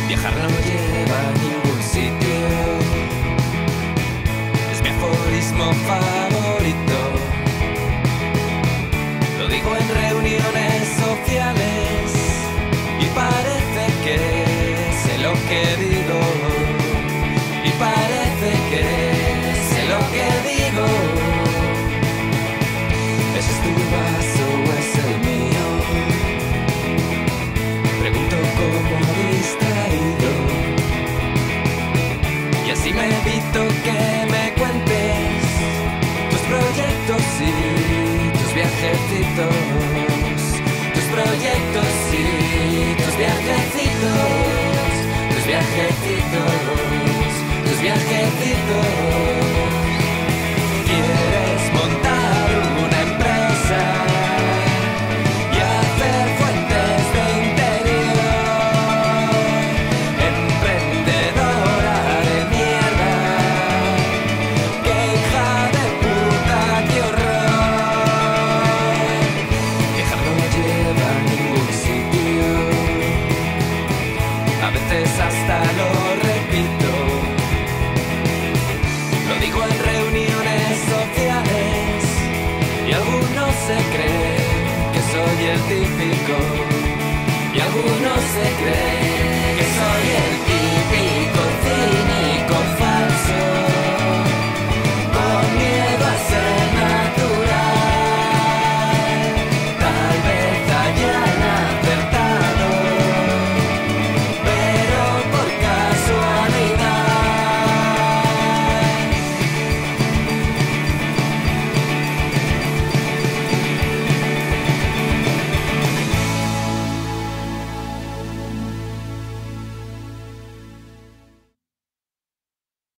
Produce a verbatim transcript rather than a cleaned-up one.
Viajar no lleva a ningún sitio. Es mi aforismo favorito. Lo digo en reuniones sociales y parece que sé lo que digo. Y parece que sé lo que digo. ¿Ese es tu vaso o es el mío? Pregunto como distraído. Y así me evito que me cuentes tus proyectos y tus viajecitos. Tus proyectos y tus viajecitos. Tus viajecitos. Tus viajecitos. ¿Quieres montar una empresa y hacer fuentes de interior? Emprendedora de mierda, qué hija de puta, qué horror. Viajar no lleva a ningún sitio, a veces hasta lo repito. Lo digo en reuniones sociales y algunos se creen que soy el típico. Y algunos se creen